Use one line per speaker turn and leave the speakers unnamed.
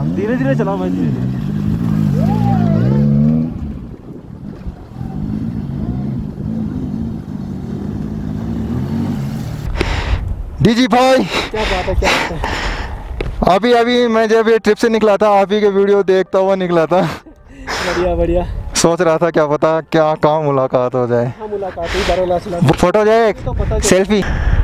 धीरे धीरे चलाओ भाई, धीरे धीरे।
डीजी भाई
क्या बात है, क्या बात है।
अभी मैं जब ये ट्रिप से निकला था, आप ही के वीडियो देखता हुआ निकला था।
बढ़िया बढ़िया।
सोच रहा था क्या पता क्या कहाँ मुलाकात हो जाए।
हाँ मुलाकात हुई, बारोला
फोटो जाए,
तो पता
सेल्फी।